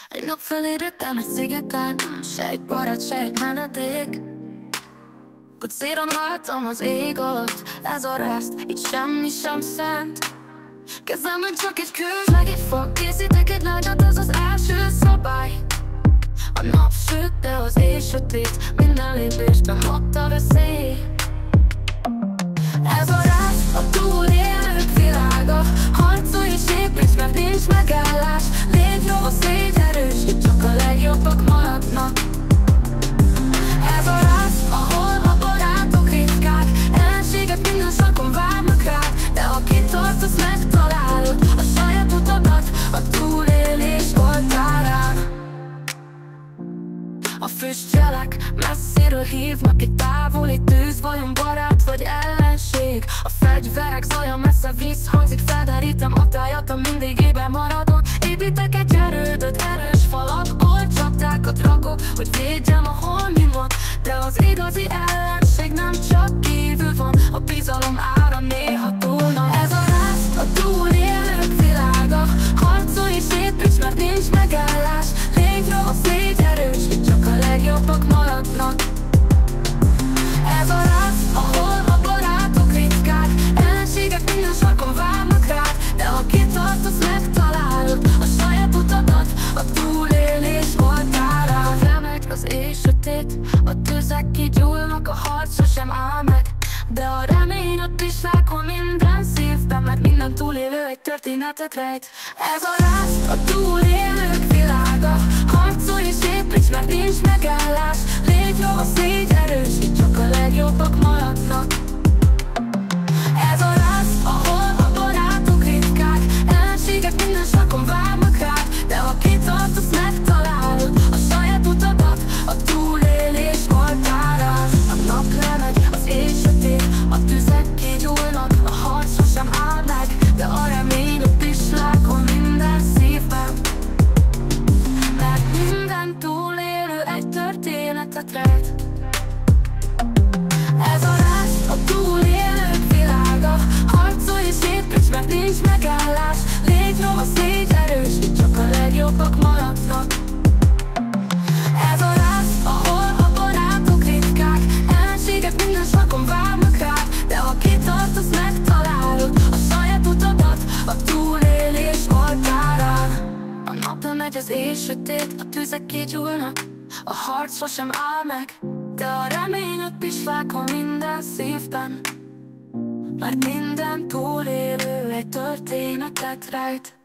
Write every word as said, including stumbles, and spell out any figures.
Egy nap felébredtem egy szigeten, se egy barát, se egy menedék. Kocéron álltam az ég alatt, ez a reszt, itt semmi sem szent. Kezemben csak egy könyv, meg egy fa, készítek egy lágyat, ez az első szabály. A nap süt, de az éj sötét, minden lépésben ott a veszély. Ez a reszt, a túlélők világa, harcolj és építs, mert nincs megállás. Légy jó, légy erős, itt csak a legjobbak maradnak. Ez a reszt, ahol a barátok ritkák, ellenségek minden sarkon várnak rád. De ha kitartasz, megtalálod a saját utadat a túlélés oltárán. A füstjelek messziről hívnak, egy távoli tűz, vajon barát vagy ellenség? A fegyverek zaja messze visszhangzik, felderítem a tájat, a mindig éber maradok. Építek egy erődöt, erős falak, olcsatákat rakok, hogy védjem a holmimot. De az igazi ellenség nem csak kívül van, a bizalom ára néha túl nagy. Ez a reszt, a túlélők világa, harcolj és építs, mert nincs megállás. Légy rossz, légy erős, itt csak a legjobbak maradnak. Ez a reszt, ahol a barátok ritkák, ellenségek minden sarkon várnak rád. De ha kitartasz, megtalálod a saját utadat a túlélés oltárán. Remek az éj sötét, a tüzek kigyúlnak, a harc sosem áll meg. De a remény ott is lákol minden szívben, mert minden túlélő egy történetet rejt. Ez a reszt, a túlélők világa, harcolj és építs, mert nincs megállás. Légy rossz, légy erős, itt csak a legjobbak maradnak. Ez a reszt, ahol a barátok ritkák, ellenségek minden sarkon várnak rád. De ha kitartasz, megtalálod a saját utadat a túlélés oltárán. A nap lemegy, az éj sötét, a tüzek kigyúlnak, a harc sosem áll meg. De a remény ott is lákol minden szívben, mert minden túlélő egy történetet rejt. Ez a reszt, a túlélők világa, harcolj és építs, mert nincs megállás. Légy rossz, légy erős, itt csak a legjobbak maradnak. Ez a reszt, ahol a barátok ritkák, ellenségek minden sarkon várnak rád. De ha kitartasz, megtalálod a saját utadat a túlélés oltárán. A nap lemegy, az éj sötét, a tüzek kigyúlnak, a harc sosem áll meg. De a remény ott is lákol minden szívben, mert minden túlélő egy történetet rejt.